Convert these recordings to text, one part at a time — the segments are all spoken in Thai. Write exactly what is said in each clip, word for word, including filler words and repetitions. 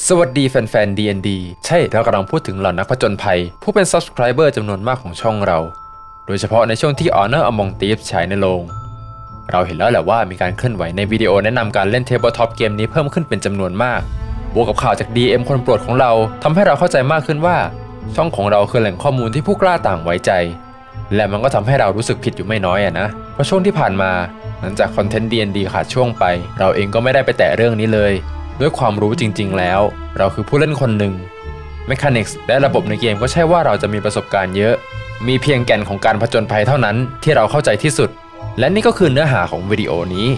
สวัสดีแฟนๆ ดี เอ็น ดี ใช่เรากำลังพูดถึงเหล่านักผจญภัยผู้เป็น Subscriber จำนวนมากของช่องเราโดยเฉพาะในช่วงที่ Honor Among Thieves ฉายในโรงเราเห็นแล้วแหละว่ามีการเคลื่อนไหวในวิดีโอแนะนำการเล่น Tabletop เกมนี้เพิ่มขึ้นเป็นจำนวนมากบวกกับข่าวจาก ดี เอ็ม คนโปรดของเราทำให้เราเข้าใจมากขึ้นว่าช่องของเราคือแหล่งข้อมูลที่ผู้กล้าต่างไว้ใจและมันก็ทำให้เรารู้สึกผิดอยู่ไม่น้อยอะนะเพราะช่วงที่ผ่านมาหลังจากคอนเทนต์ ดี เอ็น ดี ขาดช่วงไปเราเองก็ไม่ได้ไปแตะเรื่องนี้เลยด้วยความรู้จริงๆแล้วเราคือผู้เล่นคนหนึ่ง Mechanics และระบบในเกมก็ใช่ว่าเราจะมีประสบการณ์เยอะมีเพียงแก่นของการผจญภัยเท่านั้นที่เราเข้าใจที่สุดและนี่ก็คือเนื้อหาของวิดีโอนี้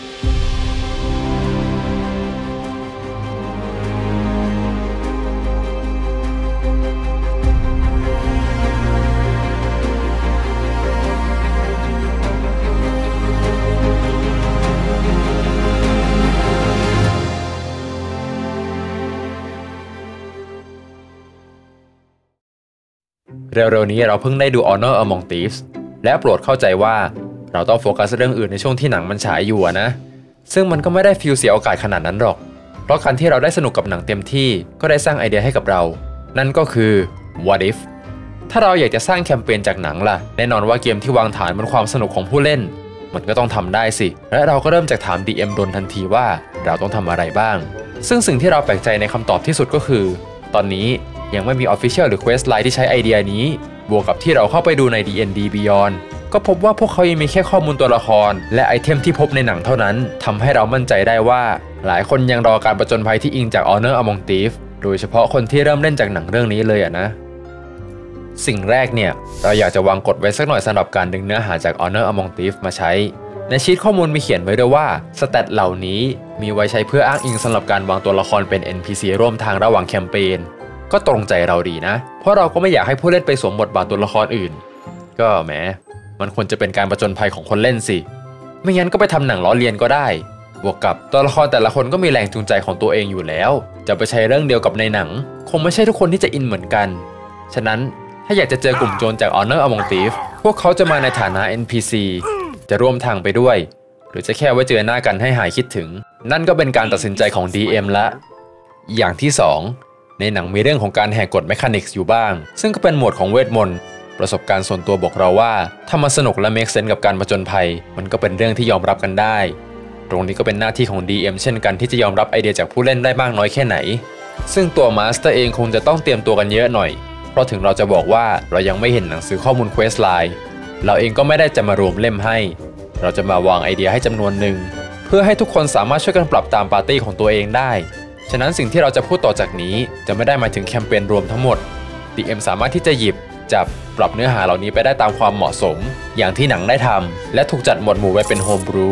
เร็วๆนี้เราเพิ่งได้ดู Honor Among Thieves และโปรดเข้าใจว่าเราต้องโฟกัสเรื่องอื่นในช่วงที่หนังมันฉายอยู่นะซึ่งมันก็ไม่ได้ฟีลเสียโอกาสขนาดนั้นหรอกเพราะการที่เราได้สนุกกับหนังเต็มที่ก็ได้สร้างไอเดียให้กับเรานั่นก็คือ What if ถ้าเราอยากจะสร้างแคมเปญจากหนังล่ะแน่นอนว่าเกมที่วางฐานบนความสนุกของผู้เล่นมันก็ต้องทำได้สิและเราก็เริ่มจากถาม ดี เอ็ม โดนทันทีว่าเราต้องทำอะไรบ้างซึ่งสิ่งที่เราแปลกใจในคำตอบที่สุดก็คือตอนนี้ยังไม่มี Official หรือ Quest Line ที่ใช้ไอเดียนี้บวกกับที่เราเข้าไปดูใน ดี เอ็น ดี Beyond ก็พบว่าพวกเขายังมีแค่ข้อมูลตัวละครและไอเทมที่พบในหนังเท่านั้นทำให้เรามั่นใจได้ว่าหลายคนยังรอการผจญภัยที่อิงจาก Honor Among Thieves โดยเฉพาะคนที่เริ่มเล่นจากหนังเรื่องนี้เลยอะนะสิ่งแรกเนี่ยเราอยากจะวางกฎไว้สักหน่อยสำหรับการดึงเนื้อหาจาก Honor Among Thieves มาใช้ในชีทข้อมูลมีเขียนไว้ด้วยว่าสแตทเหล่านี้มีไว้ใช้เพื่ออ้างอิงสำหรับการวางตัวละครเป็น เอ็น พี ซี ร่วมทางระหว่างแคมเปญก็ตรงใจเราดีนะเพราะเราก็ไม่อยากให้ผู้เล่นไปสวมบทบาทตัวละครอื่นก็แหมมันควรจะเป็นการผจญภัยของคนเล่นสิไม่งั้นก็ไปทำหนังล้อเลียนก็ได้บวกกับตัวละครแต่ละคนก็มีแรงจูงใจของตัวเองอยู่แล้วจะไปใช้เรื่องเดียวกับในหนังคงไม่ใช่ทุกคนที่จะอินเหมือนกันฉะนั้นถ้าอยากจะเจอกลุ่มโจรจาก Honor Among Thieves พวกเขาจะมาในฐานะ เอ็น พี ซี จะร่วมทางไปด้วยหรือจะแค่ไว้เจอหน้ากันให้หายคิดถึงนั่นก็เป็นการตัดสินใจของ ดี เอ็ม ละอย่างที่สองในหนังมีเรื่องของการแหกกฎ Mechanics อยู่บ้างซึ่งก็เป็นหมวดของเวทมนต์ประสบการณ์ส่วนตัวบอกเราว่าถ้ามันสนุกและ make sense กับการผจญภัยมันก็เป็นเรื่องที่ยอมรับกันได้ตรงนี้ก็เป็นหน้าที่ของ ดี เอ็ม เช่นกันที่จะยอมรับไอเดียจากผู้เล่นได้มากน้อยแค่ไหนซึ่งตัวมาสเตอร์เองคงจะต้องเตรียมตัวกันเยอะหน่อยเพราะถึงเราจะบอกว่าเรายังไม่เห็นหนังสือข้อมูล Quest Line เราเองก็ไม่ได้จะมารวมเล่มให้เราจะมาวางไอเดียให้จำนวนหนึ่งเพื่อให้ทุกคนสามารถช่วยกันปรับตามปาร์ตี้ของตัวเองได้ฉะนั้นสิ่งที่เราจะพูดต่อจากนี้จะไม่ได้หมายถึงแคมเปญรวมทั้งหมด ดี เอ็ม สามารถที่จะหยิบจับปรับเนื้อหาเหล่านี้ไปได้ตามความเหมาะสมอย่างที่หนังได้ทำและถูกจัดหมวดหมู่ไว้เป็นโฮมบรู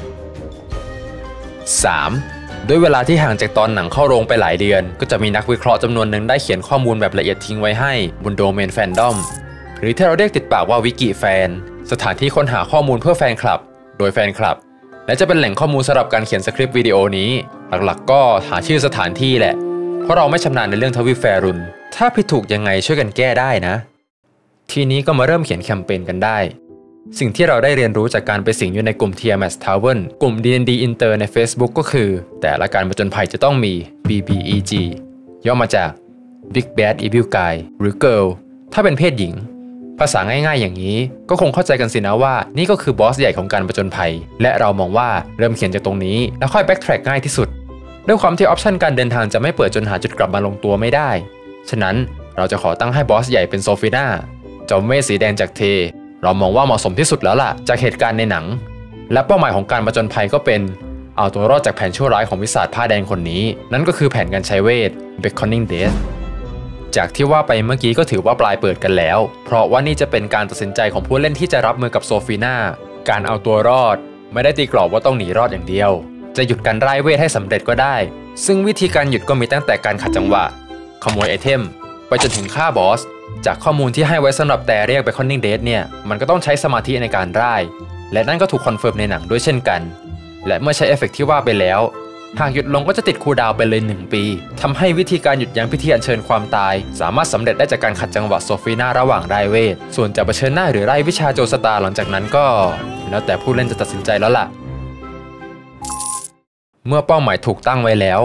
สาม ด้วยเวลาที่ห่างจากตอนหนังเข้าโรงไปหลายเดือนก็จะมีนักวิเคราะห์จำนวนหนึ่งได้เขียนข้อมูลแบบละเอียดทิ้งไว้ให้บนโดเมนแฟนดอมหรือที่เราเรียกติดปากว่าวิกิแฟนสถานที่ค้นหาข้อมูลเพื่อแฟนคลับโดยแฟนคลับและจะเป็นแหล่งข้อมูลสำหรับการเขียนสคริปต์วิดีโอนี้หลักๆก็หาชื่อสถานที่แหละเพราะเราไม่ชำนาญในเรื่องทวีปแฟรุนถ้าผิดถูกยังไงช่วยกันแก้ได้นะทีนี้ก็มาเริ่มเขียนแคมเปญกันได้สิ่งที่เราได้เรียนรู้จากการไปสิงอยู่ในกลุ่ม Tiamat Tavern กลุ่ม ดี เอ็น ดี Inter ใน Facebook ก็คือแต่ละการผจญภัยจะต้องมี บี บี อี จี ย่อมาจาก Big Bad Evil Guy หรือ Girl ถ้าเป็นเพศหญิงภาษาง่ายๆอย่างนี้ก็คงเข้าใจกันสินะว่านี่ก็คือบอสใหญ่ของการผจญภัยและเรามองว่าเริ่มเขียนจากตรงนี้แล้วค่อยแบ็กแทร็กง่ายที่สุดด้วยความที่ออปชันการเดินทางจะไม่เปิดจนหาจุดกลับมาลงตัวไม่ได้ฉะนั้นเราจะขอตั้งให้บอสใหญ่เป็นโซฟีน่าจอมเวทสีแดงจากเทเรามองว่าเหมาะสมที่สุดแล้วล่ะจากเหตุการณ์ในหนังและเป้าหมายของการผจญภัยก็เป็นเอาตัวรอดจากแผนชั่วร้ายของวิสาจผ้าแดงคนนี้นั่นก็คือแผนการใช้เวท Beckoning Deathจากที่ว่าไปเมื่อกี้ก็ถือว่าปลายเปิดกันแล้วเพราะว่านี่จะเป็นการตัดสินใจของผู้เล่นที่จะรับมือกับโซฟีน่าการเอาตัวรอดไม่ได้ตีกรอบว่าต้องหนีรอดอย่างเดียวจะหยุดการไล่เวทให้สำเร็จก็ได้ซึ่งวิธีการหยุดก็มีตั้งแต่การขัดจังหวะขโมยไอเทมไปจนถึงฆ่าบอสจากข้อมูลที่ให้ไว้สำหรับแต่เรียก Beckoning Death เนี่ยมันก็ต้องใช้สมาธิในการไล่และนั่นก็ถูกคอนเฟิร์มในหนังด้วยเช่นกันและเมื่อใช้เอฟเฟกต์ที่ว่าไปแล้วหากหยุดลงก็จะติดคูลดาวน์ไปเลยหนึ่งปีทำให้วิธีการหยุดยั้งพิธีอัญเชิญความตายสามารถสำเร็จได้จากการขัดจังหวะโซฟีน่าระหว่างไร้เวทส่วนจะเผชิญหน้าหรือไร้วิชาโจรสตาร์หลังจากนั้นก็แล้วแต่ผู้เล่นจะตัดสินใจแล้วล่ะเมื่อเป้าหมายถูกตั้งไว้แล้ว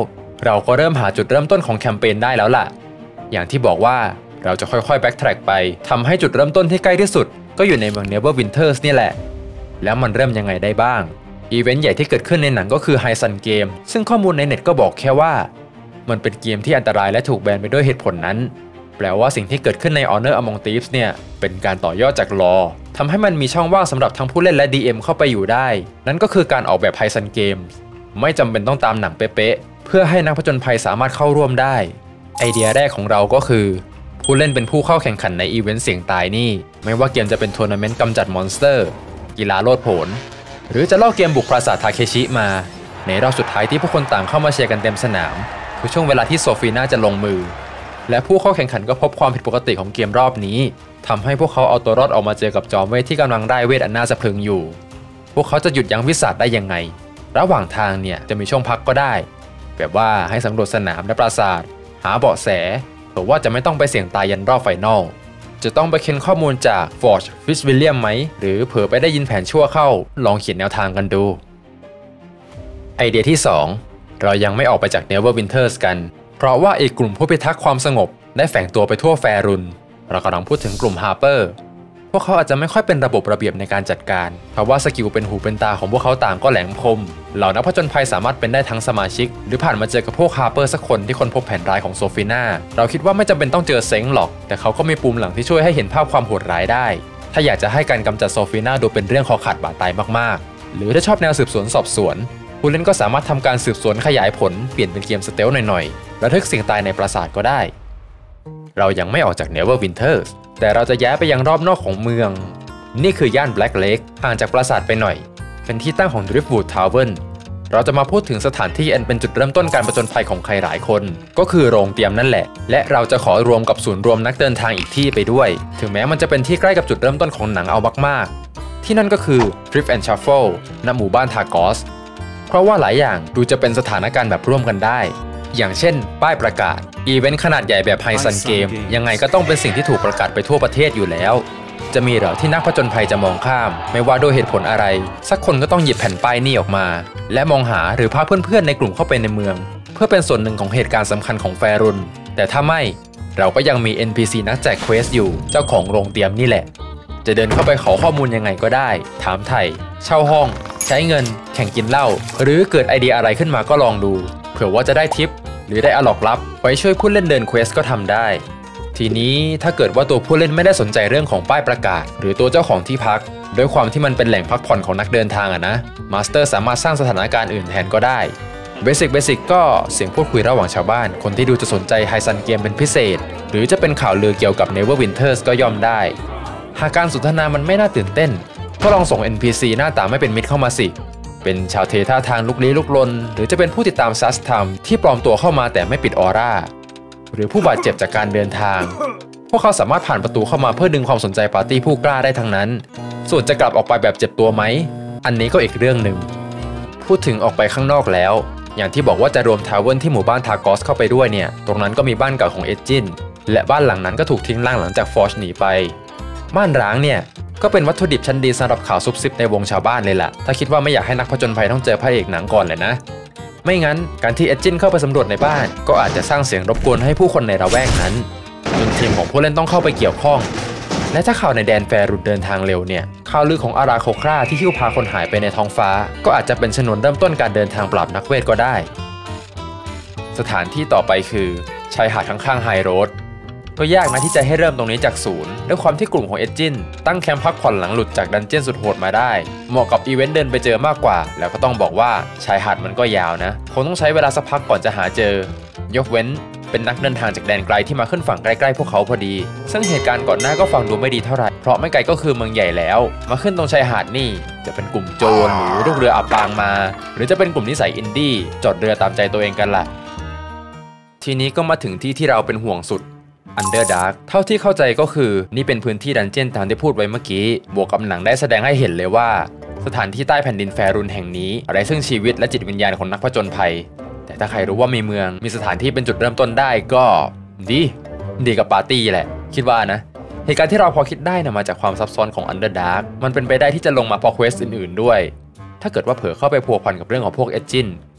เราก็เริ่มหาจุดเริ่มต้นของแคมเปญได้แล้วล่ะอย่างที่บอกว่าเราจะค่อยๆแบ็กแทร็กไปทำให้จุดเริ่มต้นที่ใกล้ที่สุดก็อยู่ในเมือง Neverwinters นี่แหละแล้วมันเริ่มยังไงได้บ้างอีเวนต์ใหญ่ที่เกิดขึ้นในหนังก็คือ High Sun Game ซึ่งข้อมูลในเน็ตก็บอกแค่ว่ามันเป็นเกมที่อันตรายและถูกแบนไปด้วยเหตุผลนั้นแปลว่าสิ่งที่เกิดขึ้นใน Honor Among Thieves เนี่ยเป็นการต่อยอดจาก Lore ทำให้มันมีช่องว่างสำหรับทั้งผู้เล่นและ ดี เอ็ม เข้าไปอยู่ได้นั่นก็คือการออกแบบ High Sun Games ไม่จำเป็นต้องตามหนังเป๊ะๆเพื่อให้นักผจญภัยสามารถเข้าร่วมได้ไอเดียแรกของเราก็คือผู้เล่นเป็นผู้เข้าแข่งขันในอีเวนต์เสี่ยงตายนี่ไม่ว่าเกมจะเป็นทัวร์นาเมนต์กำจัดมอนสเตอร์กีฬาโลดโผนหรือจะล่อเกมบุกปราสาททาเคชิมาในรอบสุดท้ายที่ผู้คนต่างเข้ามาเชียร์กันเต็มสนามคือช่วงเวลาที่โซฟีน่าจะลงมือและผู้เข้าแข่งขันก็พบความผิดปกติของเกมรอบนี้ทำให้พวกเขาเอาตัวรอดออกมาเจอกับจอมเวทที่กำลังได้เวทอันน่าสะพรึงอยู่พวกเขาจะหยุดยั้งวิสัชได้ยังไงระหว่างทางเนี่ยจะมีช่วงพักก็ได้แบบว่าให้สำรวจสนามและปราสาทหาเบาะแสเผื่อว่าจะไม่ต้องไปเสี่ยงตายยันรอบไฟนอลจะต้องไปเค้นข้อมูลจาก Forge Fitzwilliam ไหมหรือเผื่อไปได้ยินแผนชั่วเข้าลองเขียนแนวทางกันดูไอเดียที่สองเรายังไม่ออกไปจาก Neverwinters กันเพราะว่าอีกกลุ่มผู้พิทักษ์ความสงบได้แฝงตัวไปทั่วแฟรุนเรากำลังพูดถึงกลุ่ม Harper พวกเขาอาจจะไม่ค่อยเป็นระบบระเบียบในการจัดการเพราะว่าสกิลเป็นหูเป็นตาของพวกเขาต่างก็แหลมคมเหล่านักผจญภัยสามารถเป็นได้ทั้งสมาชิกหรือผ่านมาเจอกับพวก Harper สักคนที่ค้นพบแผนร้ายของโซฟีน่าเราคิดว่าไม่จำเป็นต้องเจอเซ็งหรอกแต่เขาก็มีปุ่มหลังที่ช่วยให้เห็นภาพความโหดร้ายได้ถ้าอยากจะให้การกำจัดโซฟีน่าดูเป็นเรื่องคอขาดบาดตายมากๆหรือถ้าชอบแนวสืบสวนสอบสวนผู้เล่นก็สามารถทำการสืบสวนขยายผลเปลี่ยนเป็นเกมสเตลหน่อยๆระทึกเสี่ยงตายในปราสาทก็ได้เรายังไม่ออกจาก Neverwinters แต่เราจะย้ายไปยังรอบนอกของเมืองนี่คือย่าน Black Lake ห่างจากปราสาทไปหน่อยเป็นที่ตั้งของ Driftwood Tavern เราจะมาพูดถึงสถานที่อันเป็นจุดเริ่มต้นการผจญภัยของใครหลายคนก็คือโรงเตรียมนั่นแหละและเราจะขอรวมกับศูนย์รวมนักเดินทางอีกที่ไปด้วยถึงแม้มันจะเป็นที่ใกล้กับจุดเริ่มต้นของหนังเอามากๆที่นั่นก็คือ Thrift and Shuffle ณ หมู่บ้านทากอสเพราะว่าหลายอย่างดูจะเป็นสถานการณ์แบบร่วมกันได้อย่างเช่นป้ายประกาศอีเวนต์ขนาดใหญ่แบบ High Sun Game ยังไงก็ต้องเป็นสิ่งที่ถูกประกาศไปทั่วประเทศอยู่แล้วจะมีเหรอที่นักผจญภัยจะมองข้ามไม่ว่าด้วยเหตุผลอะไรสักคนก็ต้องหยิบแผ่นป้ายนี้ออกมาและมองหาหรือพาเพื่อนๆในกลุ่มเข้าไปในเมืองเพื่อเป็นส่วนหนึ่งของเหตุการณ์สำคัญของแฟรุนแต่ถ้าไม่เราก็ยังมี เอ็น พี ซี นักแจกเควสอยู่เจ้าของโรงเตรียมนี่แหละจะเดินเข้าไปขอข้อมูลยังไงก็ได้ถามไถ่เช่าห้องใช้เงินแข่งกินเหล้าหรือเกิดไอเดียอะไรขึ้นมาก็ลองดูเผื่อว่าจะได้ทิปหรือได้อะล็อกลับไว้ช่วยผู้เล่นเดินเควสก็ทำได้ทีนี้ถ้าเกิดว่าตัวผู้เล่นไม่ได้สนใจเรื่องของป้ายประกาศหรือตัวเจ้าของที่พักด้วยความที่มันเป็นแหล่งพักผ่อนของนักเดินทางอะนะมาสเตอร์สามารถสร้างสถานการณ์อื่นแทนก็ได้เบสิกเบสิกก็เสียงพูดคุยระหว่างชาวบ้านคนที่ดูจะสนใจ High Sun Game เป็นพิเศษหรือจะเป็นข่าวลือเกี่ยวกับ Neverwinters ก็ย่อมได้หากการสนทนามันไม่น่าตื่นเต้นก็ลองส่ง เอ็น พี ซี หน้าตาไม่เป็นมิตรเข้ามาสิเป็นชาวเทท่าทางลุกลี้ลุกลนหรือจะเป็นผู้ติดตามซัสทัมที่ปลอมตัวเข้ามาแต่ไม่ปิดออร่าหรือผู้บาดเจ็บจากการเดินทางพวกเขาสามารถผ่านประตูเข้ามาเพื่อดึงความสนใจปาร์ตี้ผู้กล้าได้ทั้งนั้นส่วนจะกลับออกไปแบบเจ็บตัวไหมอันนี้ก็อีกเรื่องหนึ่งพูดถึงออกไปข้างนอกแล้วอย่างที่บอกว่าจะรวมทาวเวอร์ที่หมู่บ้านทากอสเข้าไปด้วยเนี่ยตรงนั้นก็มีบ้านเก่าของเอดจินและบ้านหลังนั้นก็ถูกทิ้งร้างหลังจากฟอร์ชหนีไปบ้านร้างเนี่ยก็เป็นวัตถุดิบชั้นดีสำหรับข่าวซุบซิบในวงชาวบ้านเลยล่ะถ้าคิดว่าไม่อยากให้นักผจญภัยต้องเจอพระเอกหนังก่อนเลยนะไม่งั้นการที่เอดจินเข้าไปสำรวจในบ้านก็อาจจะสร้างเสียงรบกวนให้ผู้คนในละแวกนั้นจนทีมของผู้เล่นต้องเข้าไปเกี่ยวข้องและถ้าข่าวในแดนแฟรุนเดินทางเร็วเนี่ยข่าวลือของอาราโคคราที่หิ้วพาคนหายไปในท้องฟ้าก็อาจจะเป็นชนวนเริ่มต้นการเดินทางปราบนักเวทก็ได้สถานที่ต่อไปคือชายหาดข้างๆไฮโรดก็ยากนะที่จะให้เริ่มตรงนี้จากศูนย์ด้วยความที่กลุ่มของเอดจินตั้งแคมป์พักผ่อนหลังหลุดจากดันเจี้ยนสุดโหดมาได้เหมาะกับอีเวนต์เดินไปเจอมากกว่าแล้วก็ต้องบอกว่าชายหาดมันก็ยาวนะคงต้องใช้เวลาสักพักก่อนจะหาเจอยกเว้นเป็นนักเดินทางจากแดนไกลที่มาขึ้นฝั่งใกล้ๆพวกเขาพอดีซึ่งเหตุการณ์ก่อนหน้าก็ฟังดูไม่ดีเท่าไหร่เพราะไม่ไกลก็คือเมืองใหญ่แล้วมาขึ้นตรงชายหาดนี่จะเป็นกลุ่มโจรหรือลูกเรืออับปางมาหรือจะเป็นกลุ่มนิสัยอินดี้จอดเรือตามใจตัวเองกันล่ะทีนี้ก็มาถึงที่ที่เราเป็นห่วงสุดUnderdark เท่าที่เข้าใจก็คือนี่เป็นพื้นที่ดันเจี้ยนตามที่พูดไว้เมื่อกี้บวกกับหนังได้แสดงให้เห็นเลยว่าสถานที่ใต้แผ่นดินแฟรุนแห่งนี้ไร้ซึ่งชีวิตและจิตวิญญาณของนักผจญภัยแต่ถ้าใครรู้ว่ามีเมืองมีสถานที่เป็นจุดเริ่มต้นได้ก็ดีดีกับปาร์ตี้แหละคิดว่านะเหตุการณ์ที่เราพอคิดได้นะมาจากความซับซ้อนของ Underdark มันเป็นไปได้ที่จะลงมาพอเควสอื่นๆด้วยถ้าเกิดว่าเผลอเข้าไปพัวพันกับเรื่องของพวกเอดจิน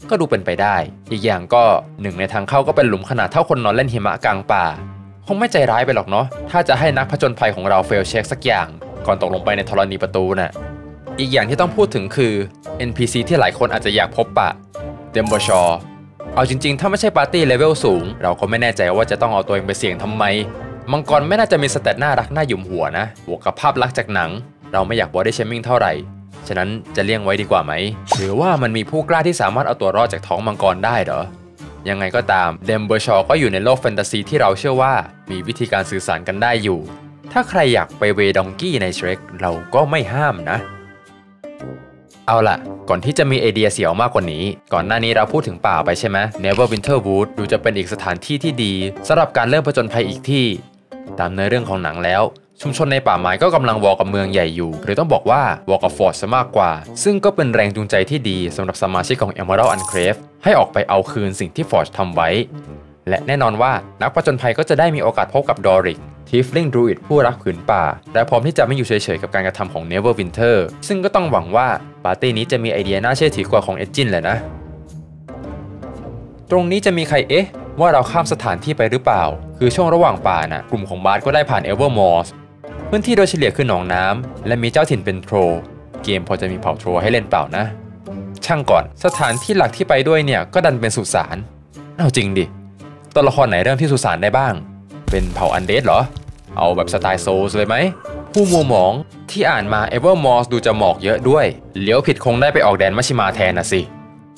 ก็ดูเป็นไปได้อีกอย่างก็หนึ่งในทางเข้าก็เป็นหลุมขนาดเท่าคนนอนเล่นหิมะกลางป่าคงไม่ใจร้ายไปหรอกเนาะถ้าจะให้นักผจญภัยของเราเฟลเช็คสักอย่างก่อนตกลงไปในธรณีประตูน่ะอีกอย่างที่ต้องพูดถึงคือ เอ็น พี ซี ที่หลายคนอาจจะอยากพบปะเดมเบอร์ชอร์เอาจริงๆถ้าไม่ใช่ปาร์ตี้เลเวลสูงเราก็ไม่แน่ใจว่าจะต้องเอาตัวเองไปเสี่ยงทำไมมังกรไม่น่าจะมีสเตตน่ารักน่าหยุมหัวนะบวกกับภาพลักษณ์จากหนังเราไม่อยากบอดี้เชมิ่งเท่าไหร่ฉะนั้นจะเลี่ยงไว้ดีกว่าไหมหรือว่ามันมีผู้กล้าที่สามารถเอาตัวรอดจากท้องมังกรได้เหรอยังไงก็ตามเดมเบอร์ชอร์ก็อยู่ในโลกแฟนตาซีที่เราเชื่อว่ามีวิธีการสื่อสารกันได้อยู่ถ้าใครอยากไปเวดองกี้ในเชร e กเราก็ไม่ห้ามนะเอาล่ะก่อนที่จะมีไอเดียเสียวมากกว่านี้ก่อนหน้านี้เราพูดถึงป่าไปใช่ไหม Neverwinter Wood ดูจะเป็นอีกสถานที่ที่ดีสำหรับการเริ่มผจญภัยอีกที่ตามเนื้อเรื่องของหนังแล้วชุมชนในป่าไม้ก็กำลังวอลกับเมืองใหญ่อยู่หรือต้องบอกว่าวอลกับฟอร์ดซะมากกว่าซึ่งก็เป็นแรงจูงใจที่ดีสำหรับสมาชิกของ Emerald Enclave ให้ออกไปเอาคืนสิ่งที่ฟอร์ดทำไว้และแน่นอนว่านักผจญภัยก็จะได้มีโอกาสพบกับดอริกทิฟลิงดรูอิดผู้รักผืนป่าและพร้อมที่จะไม่อยู่เฉยๆกับการกระทำของ Neverwinter ซึ่งก็ต้องหวังว่าปาร์ตี้นี้จะมีไอเดียน่าเชื่อถือกว่าของเอดจินแหละนะตรงนี้จะมีใครเอ๊ะว่าเราข้ามสถานที่ไปหรือเปล่าคือช่วงระหว่างป่าน่ะกลุ่มของบาร์ก็ได้ผ่านเอเวอร์มอร์สพื้นที่โดยเฉลี่ยคือหนองน้ำและมีเจ้าถิ่นเป็นโทรเกมพอจะมีเผ่าโทรให้เล่นเปล่านะช่างก่อนสถานที่หลักที่ไปด้วยเนี่ยก็ดันเป็นสุสานเอาจริงดิตัวละครไหนเริ่มที่สุสานได้บ้างเป็นเผ่าอันเดดเหรอเอาแบบสไตล์โซลส์เลยไหมผู้มัวหมองที่อ่านมาเอเวอร์มอร์สดูจะหมอกเยอะด้วยเลี้ยวผิดคงได้ไปออกแดนมัชชิมาแทนนะสิ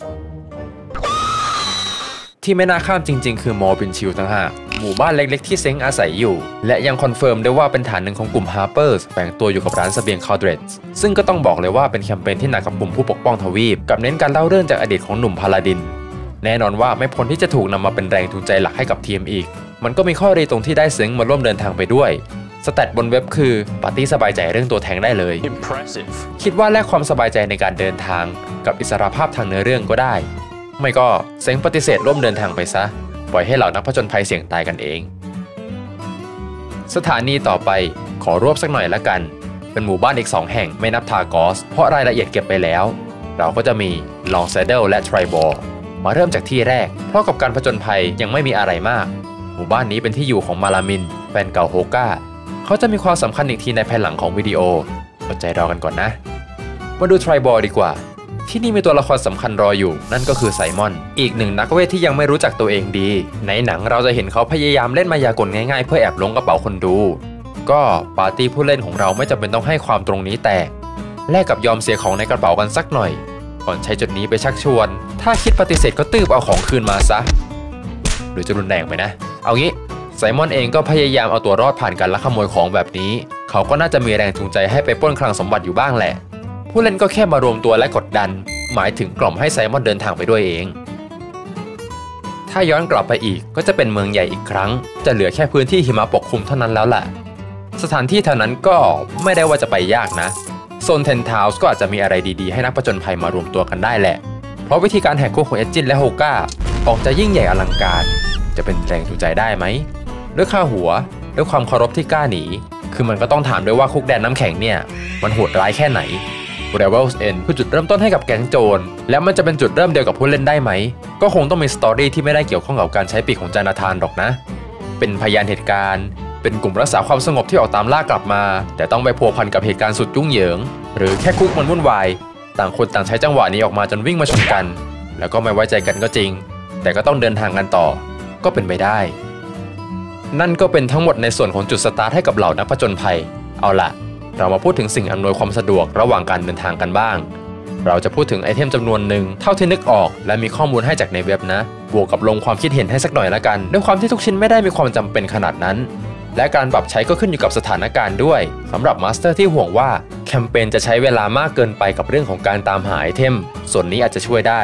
ที่ไม่น่าข้ามจริงๆคือมอร์บินชิลต่างหากหมู่บ้านเล็กๆที่เซ้งอาศัยอยู่และยังคอนเฟิร์มได้ว่าเป็นฐานหนึ่งของกลุ่มฮาร์เปอร์สแฝงตัวอยู่กับร้านเสบียงคาร์เดรดซึ่งก็ต้องบอกเลยว่าเป็นแคมเปญที่หนักกับกลุ่มผู้ปกป้องทวีปกับเน้นการเล่าเรื่องจากอดีตของหนุ่มพาลาดินแน่นอนว่าไม่พ้นที่จะถูกนำมาเป็นแรงจูงใจหลักให้กับทีมอีกมันก็มีข้อดีตรงที่ได้เซ้งมาร่วมเดินทางไปด้วยสแตทบนเว็บคือปาร์ตี้สบายใจเรื่องตัวแทงได้เลย Impressive คิดว่าแลกความสบายใจในการเดินทางกับอิสรภาพทางเนื้อเรื่องก็ได้ไม่ก็เซ้งปฏิเสธร่วมเดินทางไปซะปล่อยให้เหล่านักผจญภัยเสี่ยงตายกันเองสถานีต่อไปขอรวบสักหน่อยละกันเป็นหมู่บ้านอีกสองแห่งไม่นับทากอสเพราะรายละเอียดเก็บไปแล้วเราก็จะมีลองแซดเดิลและทริบอลมาเริ่มจากที่แรกเพราะกับการผจญภัยยังไม่มีอะไรมากหมู่บ้านนี้เป็นที่อยู่ของมาลามินแฟนเก่าโฮก้าเขาจะมีความสำคัญอีกทีในภายหลังของวิดีโออดใจรอกันก่อนนะมาดูทริบอลดีกว่าที่นี่มีตัวละครสำคัญรออยู่นั่นก็คือไซมอนอีกหนึ่งนักเวทที่ยังไม่รู้จักตัวเองดีในหนังเราจะเห็นเขาพยายามเล่นมายากลง่ายๆเพื่อแอบล้วงกระเป๋าคนดูก็ปาร์ตี้ผู้เล่นของเราไม่จำเป็นต้องให้ความตรงนี้แตกแลกกับยอมเสียของในกระเป๋ากันสักหน่อยก่อนใช้จุดนี้ไปชักชวนถ้าคิดปฏิเสธก็ตืบเอาของคืนมาซะหรือจะรุนแรงไปนะเอางี้ไซมอนเองก็พยายามเอาตัวรอดผ่านการลักขโมยของแบบนี้เขาก็น่าจะมีแรงจูงใจให้ไปปล้นคลังสมบัติอยู่บ้างแหละผู้เล่นก็แค่มารวมตัวและกดดันหมายถึงกล่อมให้ไซมอนเดินทางไปด้วยเองถ้าย้อนกลับไปอีกก็จะเป็นเมืองใหญ่อีกครั้งจะเหลือแค่พื้นที่หิมะปกคลุมเท่านั้นแล้วแหละสถานที่เท่านั้นก็ไม่ได้ว่าจะไปยากนะโซนเทนทาวส์ก็อาจจะมีอะไรดีๆให้นักผจญภัยมารวมตัวกันได้แหละเพราะวิธีการแหกคุกของเอดจินและโฮก้าออกจะยิ่งใหญ่อลังการจะเป็นแรงจูงใจได้ไหมด้วยค่าหัวด้วยความเคารพที่กล้าหนีคือมันก็ต้องถามด้วยว่าคุกแดนน้ำแข็งเนี่ยมันโหดร้ายแค่ไหนDevil's End คือจุดเริ่มต้นให้กับแก๊งโจรแล้วมันจะเป็นจุดเริ่มเดียวกับผู้เล่นได้ไหมก็คงต้องมีสตอรี่ที่ไม่ได้เกี่ยวข้องกับการใช้ปีกของจานาธานหรอกนะเป็นพยานเหตุการณ์เป็นกลุ่มรักษาความสงบที่ออกตามล่ากลับมาแต่ต้องไปพัวพันกับเหตุการณ์สุดยุ่งเหยิงหรือแค่คุกมันวุ่นวายต่างคนต่างใช้จังหวะนี้ออกมาจนวิ่งมาชนกันแล้วก็ไม่ไว้ใจกันก็จริงแต่ก็ต้องเดินทางกันต่อก็เป็นไปได้นั่นก็เป็นทั้งหมดในส่วนของจุดสตาร์ทให้กับเหล่านักผจญภัยเอาล่ะเรามาพูดถึงสิ่งอำนวยความสะดวกระหว่างการเดินทางกันบ้างเราจะพูดถึงไอเทมจำนวนหนึ่งเท่าที่นึกออกและมีข้อมูลให้จากในเว็บนะบวกกับลงความคิดเห็นให้สักหน่อยละกันด้วยความที่ทุกชิ้นไม่ได้มีความจำเป็นขนาดนั้นและการปรับใช้ก็ขึ้นอยู่กับสถานการณ์ด้วยสำหรับมาสเตอร์ที่ห่วงว่าแคมเปญจะใช้เวลามากเกินไปกับเรื่องของการตามหาไอเทมส่วนนี้อาจจะช่วยได้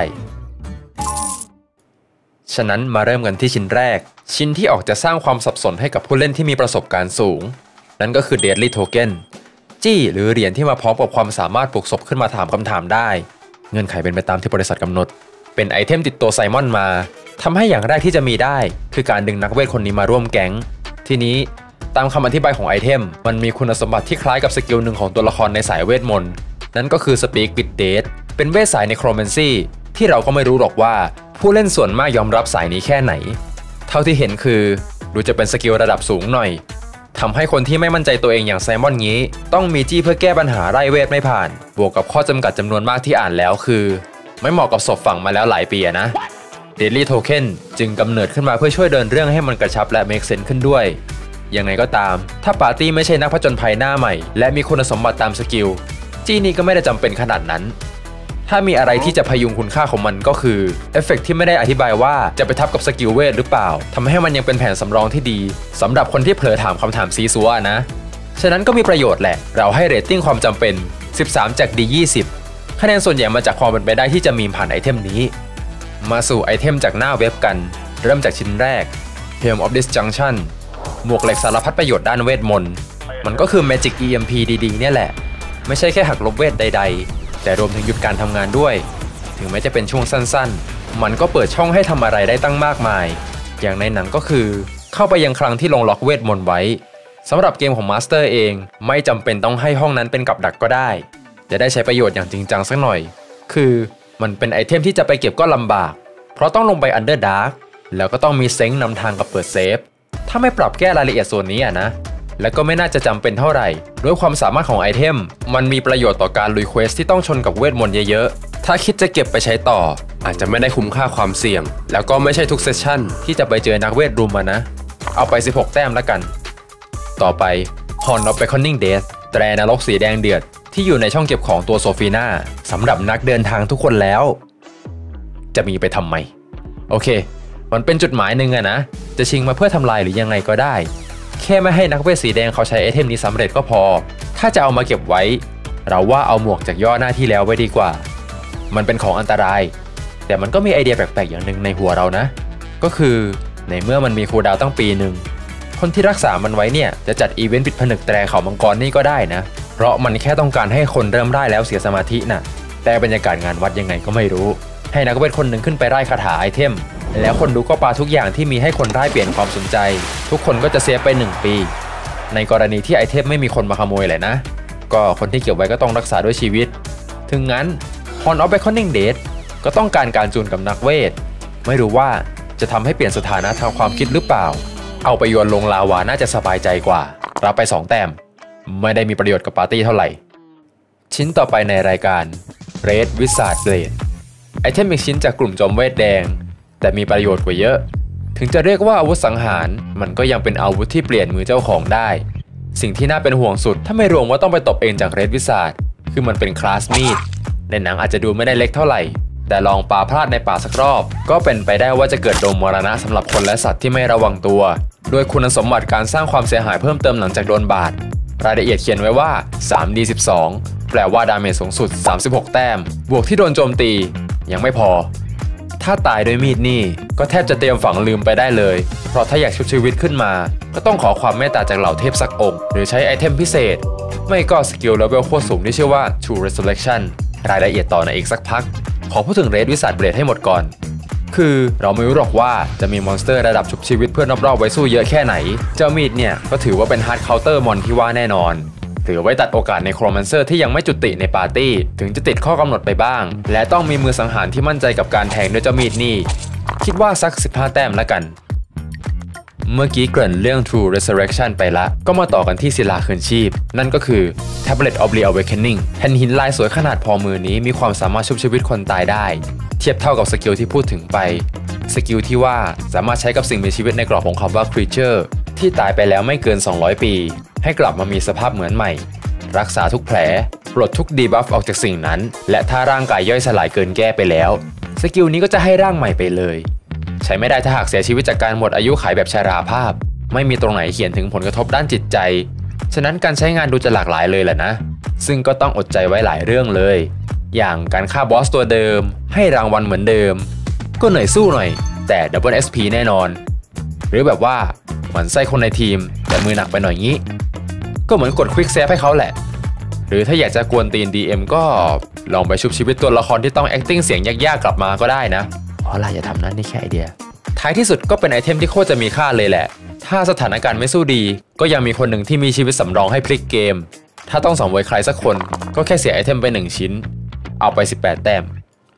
ฉะนั้นมาเริ่มกันที่ชิ้นแรกชิ้นที่ออกจะสร้างความสับสนให้กับผู้เล่นที่มีประสบการณ์สูงนั่นก็คือ Deadly Tokenจี้หรือเหรียญที่มาพร้อมกับความสามารถปลุกศพขึ้นมาถามคำถามได้เงื่อนไขเป็นไปตามที่บริษัทกำหนดเป็นไอเทมติดตัวไซมอนมาทำให้อย่างแรกที่จะมีได้คือการดึงนักเวทคนนี้มาร่วมแก๊งทีนี้ตามคำอธิบายของไอเทมมันมีคุณสมบัติที่คล้ายกับสกิลหนึ่งของตัวละครในสายเวทมนต์นั่นก็คือ Speak with Dead เป็นเวทสาย Necromancy ที่เราก็ไม่รู้หรอกว่าผู้เล่นส่วนมากยอมรับสายนี้แค่ไหนเท่าที่เห็นคือดูจะเป็นสกิลระดับสูงหน่อยทำให้คนที่ไม่มั่นใจตัวเองอย่างไซมอนงี้ต้องมีจี้เพื่อแก้ปัญหาไล่เวทไม่ผ่านบวกกับข้อจำกัดจำนวนมากที่อ่านแล้วคือไม่เหมาะกับศพฝั่งมาแล้วหลายปีนะ Daily Token จึงกำเนิดขึ้นมาเพื่อช่วยเดินเรื่องให้มันกระชับและ make sense ขึ้นด้วยยังไงก็ตามถ้าปาร์ตี้ไม่ใช่นักผจญภัยหน้าใหม่และมีคุณสมบัติตามสกิลจี้นี้ก็ไม่ได้จำเป็นขนาดนั้นถ้ามีอะไรที่จะพยุงคุณค่าของมันก็คือเอฟเฟกต์ที่ไม่ได้อธิบายว่าจะไปทับกับสกิลเวทหรือเปล่าทำให้มันยังเป็นแผนสำรองที่ดีสำหรับคนที่เผลอถามคำถามซีซัวนะฉะนั้นก็มีประโยชน์แหละเราให้เรตติ้งความจำเป็นสิบสามจาก ดี ยี่สิบคะแนนส่วนใหญ่มาจากความเป็นไปได้ที่จะมีผ่านไอเทมนี้มาสู่ไอเทมจากหน้าเว็บกันเริ่มจากชิ้นแรก Helm of Disjunction หมวกเหล็กสารพัดประโยชน์ด้านเวทมนต์มันก็คือ Magic อี เอ็ม พี ดีๆเนี่ยแหละไม่ใช่แค่หักลบเวทใดๆแต่รวมถึงหยุดการทำงานด้วยถึงแม้จะเป็นช่วงสั้นๆมันก็เปิดช่องให้ทำอะไรได้ตั้งมากมายอย่างในหนังก็คือเข้าไปยังคลังที่ลงล็อกเวทมนต์ไว้สำหรับเกมของมาสเตอร์เองไม่จำเป็นต้องให้ห้องนั้นเป็นกับดักก็ได้จะได้ใช้ประโยชน์อย่างจริงจังสักหน่อยคือมันเป็นไอเทมที่จะไปเก็บก็ลำบากเพราะต้องลงไปอันเดอร์ดาร์กแล้วก็ต้องมีเซ็งนำทางกับเปิดเซฟถ้าไม่ปรับแก้รายละเอียดส่วนนี้อ่ะนะแล้วก็ไม่น่าจะจำเป็นเท่าไหร่ด้วยความสามารถของไอเทมมันมีประโยชน์ต่อการลุยเควสที่ต้องชนกับเวทมนต์เยอะๆถ้าคิดจะเก็บไปใช้ต่ออาจจะไม่ได้คุ้มค่าความเสี่ยงแล้วก็ไม่ใช่ทุกเซสชั่นที่จะไปเจอนักเวทรุมมานะเอาไปสิบหกแต้มแล้วกันต่อไป Horn of Beckoning Death แตรนรกสีแดงเดือดที่อยู่ในช่องเก็บของตัวโซฟีน่าสำหรับนักเดินทางทุกคนแล้วจะมีไปทำไมโอเคมันเป็นจุดหมายหนึ่งอะนะจะชิงมาเพื่อทำลายหรือยังไงก็ได้แค่ไม่ให้นักเวทสีแดงเขาใช้ไอเทมนี้สำเร็จก็พอถ้าจะเอามาเก็บไว้เราว่าเอาหมวกจากย่อหน้าที่แล้วไว้ดีกว่ามันเป็นของอันตรายแต่มันก็มีไอเดียแปลกๆอย่างหนึ่งในหัวเรานะก็คือในเมื่อมันมีคูลดาวน์ตั้งปีหนึ่งคนที่รักษามันไว้เนี่ยจะจัดอีเวนต์ปิดผนึกแตรเขามังกรนี่ก็ได้นะเพราะมันแค่ต้องการให้คนเริ่มได้แล้วเสียสมาธิน่ะแต่บรรยากาศงานวัดยังไงก็ไม่รู้ให้นักเวทคนหนึ่งขึ้นไปไล่คาถาไอเทมแล้วคนดูก็ปาทุกอย่างที่มีให้คนไล่เปลี่ยนความสนใจทุกคนก็จะเซฟไปหนึ่งปีในกรณีที่ไอเทมไม่มีคนมาขโมยแหละนะก็คนที่เก็บไว้ก็ต้องรักษาด้วยชีวิตถึงงั้น Horn of Beckoning Death ก็ต้องการการจูนกับนักเวทไม่รู้ว่าจะทำให้เปลี่ยนสถานะทางความคิดหรือเปล่าเอาไปโยนลงลาวาน่าจะสบายใจกว่ารับไปสองแต้มไม่ได้มีประโยชน์กับปาร์ตี้เท่าไหร่ชิ้นต่อไปในรายการ Red Wizard Blade ไอเทมอีกชิ้นจากกลุ่มจอมเวทแดงแต่มีประโยชน์กว่าเยอะถึงจะเรียกว่าอาวุธสังหารมันก็ยังเป็นอาวุธที่เปลี่ยนมือเจ้าของได้สิ่งที่น่าเป็นห่วงสุดถ้าไม่รวมว่าต้องไปตบเองจาก Red Wizard คือมันเป็นคลาสมีดในหนังอาจจะดูไม่ได้เล็กเท่าไหร่แต่ลองปาพลาดในป่าสักรอบก็เป็นไปได้ว่าจะเกิดโดนมรณะสำหรับคนและสัตว์ที่ไม่ระวังตัวด้วยคุณสมบัติการสร้างความเสียหายเพิ่มเติมหลังจากโดนบาดรายละเอียดเขียนไว้ว่า สามดีสิบสอง แปลว่าดาเมจสูงสุดสามสิบหกแต้มบวกที่โดนโจมตียังไม่พอถ้าตายด้วยมีดนี่ก็แทบจะเตรียมฝังลืมไปได้เลยเพราะถ้าอยากชุบชีวิตขึ้นมาก็ต้องขอความเมตตาจากเหล่าเทพสักองค์หรือใช้ไอเทมพิเศษไม่ก็สกิลเลเวลโคตรสูงที่ชื่อว่า True Resurrection รายละเอียดต่อในอีกสักพักขอพูดถึง Red Wizard Blade ให้หมดก่อนคือเราไม่รู้หรอกว่าจะมีมอนสเตอร์ระดับชุบชีวิตเพื่อนรอบๆไว้สู้เยอะแค่ไหนเจ้ามีดเนี่ยก็ถือว่าเป็นฮาร์ดเคาน์เตอร์มอนที่ว่าแน่นอนถือไว้ตัดโอกาสในโครแมนเซอร์ที่ยังไม่จุติในปาร์ตี้ถึงจะติดข้อกำหนดไปบ้างและต้องมีมือสังหารที่มั่นใจกับการแทงด้วยเจ้ามีดนี่คิดว่าสักสิบห้าแต้มแล้วกันเมื่อกี้เกริ่นเรื่อง True Resurrection ไปละก็มาต่อกันที่ศิลาคืนชีพนั่นก็คือ Tablet of Reawakening แผ่นหินลายสวยขนาดพอมือนี้มีความสามารถชุบชีวิตคนตายได้เทียบเท่ากับสกิลที่พูดถึงไปสกิลที่ว่าสามารถใช้กับสิ่งมีชีวิตในกรอบของคำว่า Creature ที่ตายไปแล้วไม่เกินสองร้อยปีให้กลับมามีสภาพเหมือนใหม่รักษาทุกแผลปลดทุกดีบัฟออกจากสิ่งนั้นและถ้าร่างกายย่อยสลายเกินแก้ไปแล้วสกิลนี้ก็จะให้ร่างใหม่ไปเลยใช้ไม่ได้ถ้าหากเสียชีวิตจากการหมดอายุขัยแบบชราภาพไม่มีตรงไหนเขียนถึงผลกระทบด้านจิตใจฉะนั้นการใช้งานดูจะหลากหลายเลยแหละนะซึ่งก็ต้องอดใจไว้หลายเรื่องเลยอย่างการฆ่าบอสตัวเดิมให้รางวัลเหมือนเดิมก็เหนื่อยสู้หน่อยแต่ ดับเบิล เอส พี แน่นอนหรือแบบว่าหมั่นไส้คนในทีมแต่มือหนักไปหน่อยงี้ก็เหมือนกดควิกเซฟให้เขาแหละหรือถ้าอยากจะกวนตีน ดี เอ็ม ก็ลองไปชุบชีวิตตัวละครที่ต้อง acting เสียงยากๆกลับมาก็ได้นะอ๋อล่ะอย่าทำนั้นนี่แค่ไอเดียท้ายที่สุดก็เป็นไอเทมที่โคตรจะมีค่าเลยแหละถ้าสถานการณ์ไม่สู้ดีก็ยังมีคนหนึ่งที่มีชีวิตสำรองให้พลิกเกมถ้าต้องสังเวยใครสักคนก็แค่เสียไอเทมไปหนึ่งชิ้นเอาไปสิบแปดแต้ม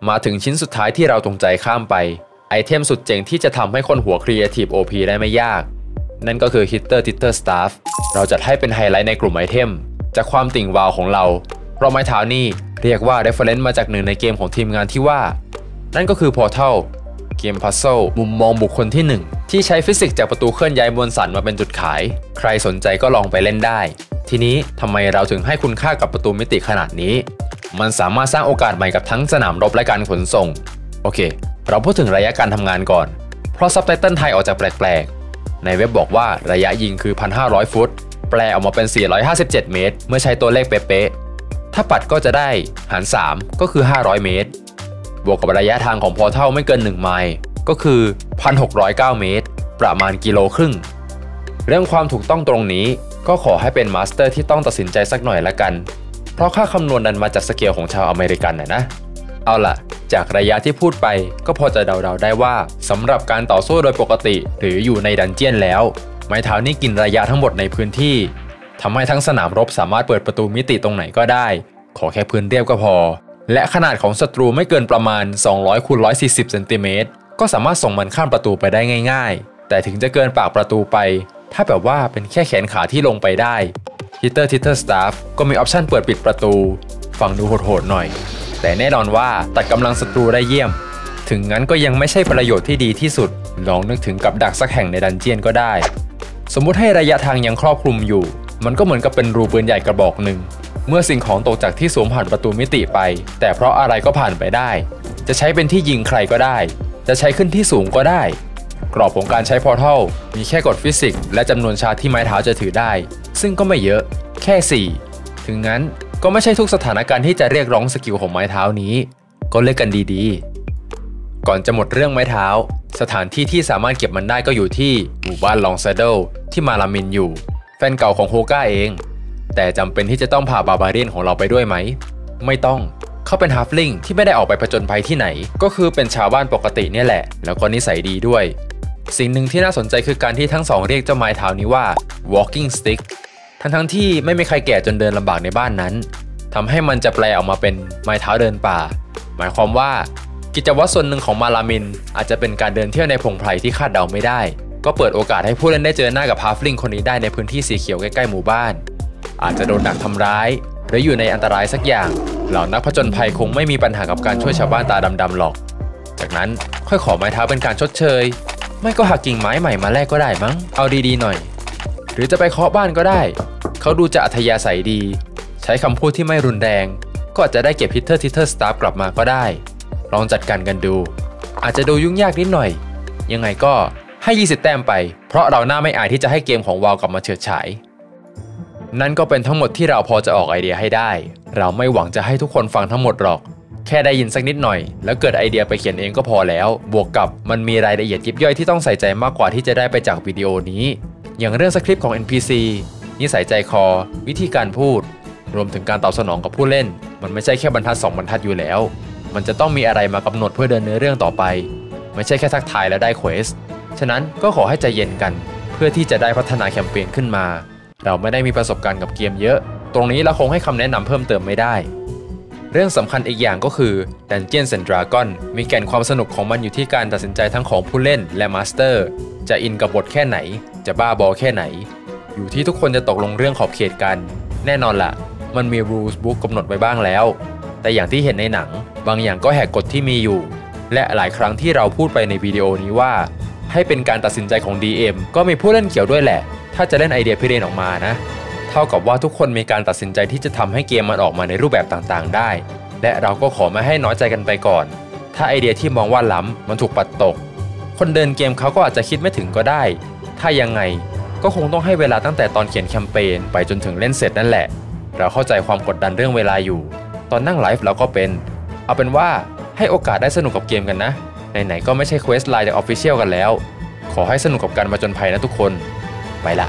มาถึงชิ้นสุดท้ายที่เราตรงใจข้ามไปไอเทมสุดเจ๋งที่จะทำให้คนหัวครีเอทีฟ โอ พี ได้ไม่ยากนั่นก็คือ Hitter Titter Staff เราจัดให้เป็นไฮไลท์ในกลุ่มไอเทมจากความติ่งวาวของเราเพราะไม้เท้านี่เรียกว่า reference มาจากหนึ่งในเกมของทีมงานที่ว่านั่นก็คือ Portal เกมพัซเซิลมุมมองบุคคลที่หนึ่งที่ใช้ฟิสิกส์จากประตูเคลื่อนย้ายมวลสารมาเป็นจุดขายใครสนใจก็ลองไปเล่นได้ทีนี้ทำไมเราถึงให้คุณค่ากับประตูมิติขนาดนี้มันสามารถสร้างโอกาสใหม่กับทั้งสนามรบและการขนส่งโอเคเราพูดถึงระยะการทำงานก่อนเพราะซับไตเติลไทยออกจากแปลกๆในเว็บบอกว่าระยะยิงคือ หนึ่งพันห้าร้อย ฟุตแปลออกมาเป็นสี่ร้อยห้าสิบเจ็ดเมตรเมื่อใช้ตัวเลขเป๊ะๆถ้าปัดก็จะได้หารสามก็คือห้าร้อยเมตรบวกกับระยะทางของพอร์ทัลไม่เกินหนึ่งไมล์ก็คือ หนึ่งพันหกร้อยเก้า เมตรประมาณกิโลครึ่งเรื่องความถูกต้องตรงนี้ก็ขอให้เป็นมาสเตอร์ที่ต้องตัดสินใจสักหน่อยละกันเพราะค่าคำนวณนั้นมาจากสเกลของชาวอเมริกันนะนะเอาล่ะจากระยะที่พูดไปก็พอจะเดาๆได้ว่าสำหรับการต่อสู้โดยปกติหรืออยู่ในดันเจียนแล้วไม้เท้านี่กินระยะทั้งหมดในพื้นที่ทำให้ทั้งสนามรบสามารถเปิดประตูมิติตรงไหนก็ได้ขอแค่พื้นเรียบก็พอและขนาดของศัตรูไม่เกินประมาณสองร้อยคูณหนึ่งร้อยสี่สิบเซนติเมตรก็สามารถส่งมันข้ามประตูไปได้ง่ายๆแต่ถึงจะเกินปากประตูไปถ้าแบบว่าเป็นแค่แขนขาที่ลงไปได้ Hitter Titter Staff ก็มีออปชั่นเปิดปิดประตูฟังดูโหดๆหน่อยแต่แน่นอนว่าตัดกำลังศัตรูได้เยี่ยมถึงงั้นก็ยังไม่ใช่ประโยชน์ที่ดีที่สุดลองนึกถึงกับดักสักแห่งในดันเจียนก็ได้สมมุติให้ระยะทางยังครอบคลุมอยู่มันก็เหมือนกับเป็นรูปืนใหญ่กระบอกหนึ่งเมื่อสิ่งของตกจากที่สูงผ่านประตูมิติไปแต่เพราะอะไรก็ผ่านไปได้จะใช้เป็นที่ยิงใครก็ได้จะใช้ขึ้นที่สูงก็ได้กรอบของการใช้พอร์ทัลมีแค่กฎฟิสิกส์และจำนวนชาร์จที่ไม้เท้าจะถือได้ซึ่งก็ไม่เยอะแค่สี่ถึงงั้นก็ไม่ใช่ทุกสถานการณ์ที่จะเรียกร้องสกิลของไม้เท้านี้ก็เลือกกันดีๆก่อนจะหมดเรื่องไม้เท้าสถานที่ที่สามารถเก็บมันได้ก็อยู่ที่หมู่บ้านลองซาโดที่มาลามินอยู่แฟนเก่าของโฮก้าเองแต่จำเป็นที่จะต้องพาบาบาเรียนของเราไปด้วยไหมไม่ต้องเขาเป็นฮาฟลิงที่ไม่ได้ออกไปผจญภัยที่ไหนก็คือเป็นชาวบ้านปกติเนี่ยแหละแล้วก็นิสัยดีด้วยสิ่งหนึ่งที่น่าสนใจคือการที่ทั้งสองเรียกเจ้าไม้เท้านี้ว่า walking stick ทั้งทั้งที่ไม่มีใครแก่จนเดินลำบากในบ้านนั้นทำให้มันจะแปลออกมาเป็นไม้เท้าเดินป่าหมายความว่ากิจวัตรส่วนหนึ่งของมาลามินอาจจะเป็นการเดินเที่ยวในพงไพรที่คาดเดาไม่ได้ก็เปิดโอกาสให้ผู้เล่นได้เจอหน้ากับฮาฟลิงคนนี้ได้ในพื้นที่สีเขียวใกล้ๆหมู่บ้านอาจจะโดนดักทำร้ายหรืออยู่ในอันตรายสักอย่างเหล่านักผจญภัยคงไม่มีปัญหากับการช่วยชาวบ้านตาดำๆหรอกจากนั้นค่อยขอไม้เท้าเป็นการชดเชยไม่ก็หักกิ่งไม้ใหม่มาแลกก็ได้มั้งเอาดีๆหน่อยหรือจะไปเคาะบ้านก็ได้เขาดูจะอัธยาศัยดีใช้คำพูดที่ไม่รุนแรงก็อาจจะได้เก็บ Hitter Titter Staff กลับมาก็ได้ลองจัดการกันดูอาจจะดูยุ่งยากนิดหน่อยยังไงก็ให้ยี่สิบแต้มไปเพราะเราหน้าไม่อายที่จะให้เกมของวาวกลับมาเฉิดฉายนั่นก็เป็นทั้งหมดที่เราพอจะออกไอเดียให้ได้เราไม่หวังจะให้ทุกคนฟังทั้งหมดหรอกแค่ได้ยินสักนิดหน่อยแล้วเกิดไอเดียไปเขียนเองก็พอแล้วบวกกับมันมีรายละเอียดยิบย่อยที่ต้องใส่ใจมากกว่าที่จะได้ไปจากวิดีโอนี้อย่างเรื่องสคริปต์ของ เอ็น พี ซี นิสัยใจคอวิธีการพูดรวมถึงการตอบสนองกับผู้เล่นมันไม่ใช่แค่บรรทัดสองบรรทัดอยู่แล้วมันจะต้องมีอะไรมากำหนดเพื่อเดินเนื้อเรื่องต่อไปไม่ใช่แค่ทักทายแล้วได้เควสฉะนั้นก็ขอให้ใจเย็นกันเพื่อที่จะได้พัฒนาแคมเปญขึ้นมาเราไม่ได้มีประสบการณ์กับเกมเยอะตรงนี้เราคงให้คำแนะนำเพิ่มเติมไม่ได้เรื่องสำคัญอีกอย่างก็คือ Dungeons and Dragons มีแก่นความสนุกของมันอยู่ที่การตัดสินใจทั้งของผู้เล่นและมาสเตอร์จะอินกับบทแค่ไหนจะบ้าบอแค่ไหนอยู่ที่ทุกคนจะตกลงเรื่องขอบเขตกันแน่นอนล่ะมันมี rules book กำหนดไว้บ้างแล้วแต่อย่างที่เห็นในหนังบางอย่างก็แหกกฎที่มีอยู่และหลายครั้งที่เราพูดไปในวิดีโอนี้ว่าให้เป็นการตัดสินใจของ ดี เอ็ม ก็มีผู้เล่นเกี่ยวด้วยแหละถ้าจะเล่นไอเดียพิเรนออกมานะเท่ากับว่าทุกคนมีการตัดสินใจที่จะทำให้เกมมันออกมาในรูปแบบต่างๆได้และเราก็ขอไม่ให้น้อยใจกันไปก่อนถ้าไอเดียที่มองว่าล้ำมันถูกปัดตกคนเดินเกมเขาก็อาจจะคิดไม่ถึงก็ได้ถ้ายังไงก็คงต้องให้เวลาตั้งแต่ตอนเขียนแคมเปญไปจนถึงเล่นเสร็จนั่นแหละเราเข้าใจความกดดันเรื่องเวลาอยู่ตอนนั่งไลฟ์เราก็เป็นเอาเป็นว่าให้โอกาสได้สนุกกับเกมกันนะไหนๆก็ไม่ใช่เควสไลน์จาก Official กันแล้วขอให้สนุกกับการมาจนภัยนะทุกคนไปละ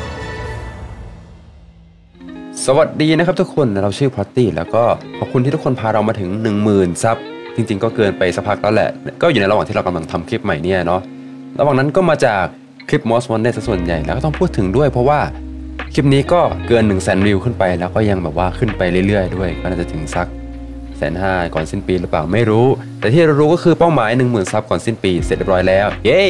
สวัสดีนะครับทุกคนเราชื่อพอตตี้แล้วก็ขอบคุณที่ทุกคนพาเรามาถึง หนึ่งหมื่น ซับจริงๆก็เกินไปสักพักแล้วแหละก็อยู่ในระหว่างที่เรากำลังทำคลิปใหม่เนี่ยเนาะระหว่างนั้นก็มาจากคลิป Most Wanted ซะส่วนใหญ่แล้วก็ต้องพูดถึงด้วยเพราะว่าคลิปนี้ก็เกิน หนึ่งแสน วิวขึ้นไปแล้วก็ยังแบบว่าขึ้นไปเรื่อยๆด้วยก็น่าจะถึงสักแสนห้าก่อนสิ้นปีหรือเปล่าไม่รู้แต่ที่เรารู้ก็คือเป้าหมาย หนึ่งหมื่น ซับก่อนสิ้นปีเสร็จเรียบร้อยแล้วเย้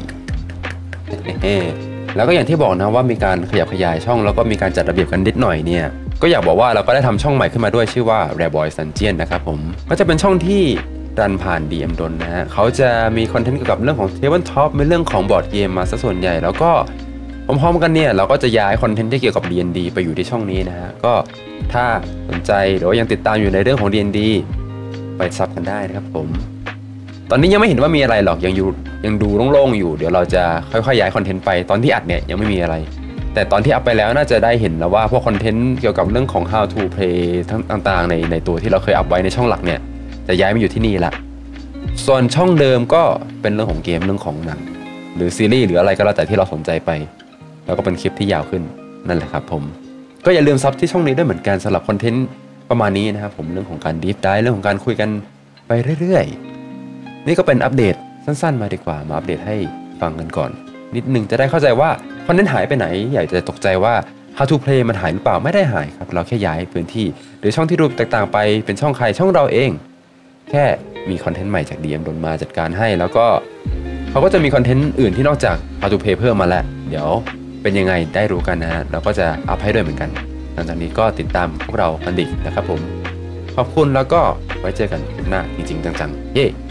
แล้วก็อย่างที่บอกนะว่ามีการขยับขยายช่องแล้วก็มีการจัดระเบียบกันนิดหน่อยเนี่ยก็อยากบอกว่าเราก็ได้ทำช่องใหม่ขึ้นมาด้วยชื่อว่า Rare Boys Dungeon นะครับผมก็จะเป็นช่องที่รันผ่าน ดี เอ็ม ดนนะฮะเขาจะมีคอนเทนต์เกี่ยวกับเรื่องของ Tabletop ในเรื่องของบอร์ดเกมมาซะส่วนใหญ่แล้วก็พร้อมๆกันเนี่ยเราก็จะย้ายคอนเทนต์ที่เกี่ยวกับ ดี แอนด์ ดี ไปอยู่ที่ช่องนี้นะฮะก็ถ้าสนใจหรือว่ายังติดตามอยู่ในเรื่องของ ดี แอนด์ ดี ไปซับกันได้นะครับผมตอนนี้ยังไม่เห็นว่ามีอะไรหรอกยังอยู่ยังดูโล่งๆอยู่เดี๋ยวเราจะค่อยๆย้ายคอนเทนต์ไปตอนที่อัดเนี่ยยังไม่มีอะไรแต่ตอนที่อัพไปแล้วน่าจะได้เห็นแล้วว่าพวกคอนเทนต์เกี่ยวกับเรื่องของ how to play ทั้งต่างๆในในตัวที่เราเคยอัพไว้ในช่องหลักเนี่ยจะย้ายมาอยู่ที่นี่ละส่วนช่องเดิมก็เป็นเรื่องของเกมเรื่องของหนังหรือซีรีส์หรืออะไรก็แล้วแต่ที่เราสนใจไปแล้วก็เป็นคลิปที่ยาวขึ้นนั่นแหละครับผมก็อย่าลืมซับที่ช่องนี้ด้วยเหมือนกันสำหรับคอนเทนต์ประมาณนี้นะครับผมเรื่องของการดีฟไดฟ์เรื่องของการคุยกันไปเรื่อยๆนี่ก็เป็นอัปเดตสั้นๆมาดีกว่ามาอัปเดตให้ฟังกันก่อนนิดนึงจะได้เข้าใจว่าคอนเทนต์หายไปไหนอยากจะตกใจว่า how to play มันหายหรือเปล่าไม่ได้หายครับเราแค่ย้ายพื้นที่หรือช่องที่รูปแตกต่างไปเป็นช่องใครช่องเราเองแค่มีคอนเทนต์ใหม่จาก ดี เอ็ม ดนมาจัดการให้แล้วก็เขาก็จะมีคอนเทนต์อื่นที่นอกจาก how to play เพิ่มมาแล้วเดี๋ยวเป็นยังไงได้รู้กันนะฮะเราก็จะอัพให้ด้วยเหมือนกันหลังจากนี้ก็ติดตามพวกเรากันดีนะครับผมขอบคุณแล้วก็ไว้เจอกันคลิปหน้าจริงๆจังๆเย้